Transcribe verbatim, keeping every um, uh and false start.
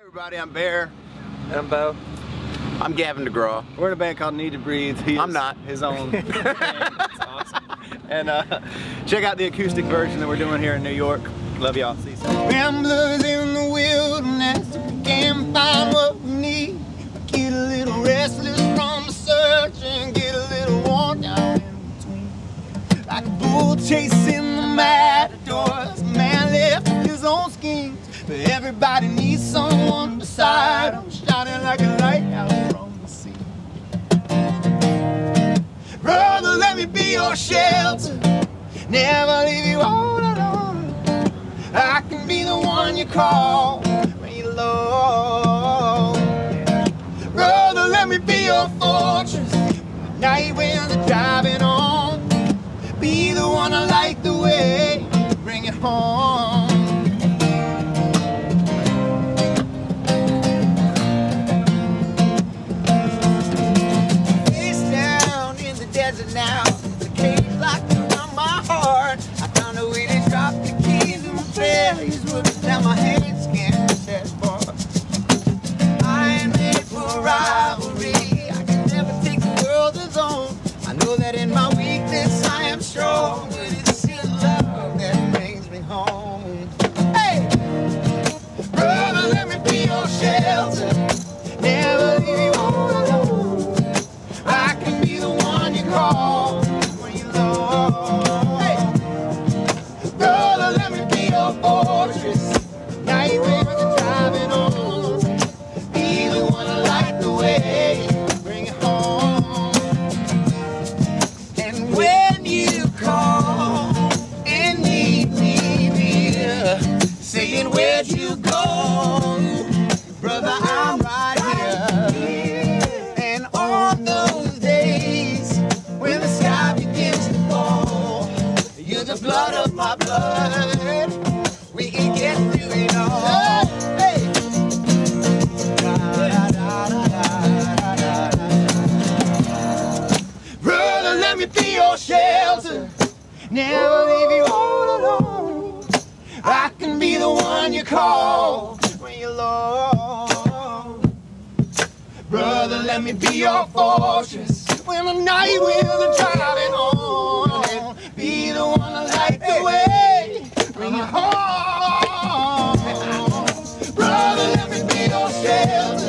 Everybody, I'm Bear. And I'm Bo. I'm Gavin DeGraw. We're in a band called Need to Breathe. He I'm is not. His own band. That's awesome. And uh, check out the acoustic version that we're doing here in New York. Love y'all. See you soon. Ramblers in the wilderness, we can't find what we need. Get a little restless from the search and get a little worn down in between. Like a bull chasing the matadors, a man left with his own schemes. But everybody needs someone beside him, shining like a lighthouse from the sea. Brother, let me be your shelter, never leave you all alone. I can be the one you call when you're low. Brother, let me be your fortress, night when the driving on. Be the one I like the way you bring it home. Now, the cage locked around my heart. I found a way to drop the keys and my fairies would down my hands can't set far. I ain't made for rivalry. I can never take the world as own. I know that in my weakness I am strong, but it's your love that brings me home. Hey, brother, let me be your shelter, never leave you all alone. I can be the one you call when you're low. Hey, brother, let me be your fortress, night when you're driving on. Be the one I like the way you bring it home. And when you call and need me, dear, saying where'd you go, brother, I'm right here. And on those days when the sky begins to fall, you're the blood of my blood. We can get through it all. Hey. Da, da, da, da, da, da. Brother, let me be your shelter, never leave you all alone. I can be the one you call when you're low. Brother, let me be your fortress when the night winds are driving on. Be the one I like the way bring it home. Brother, let me be your shelter.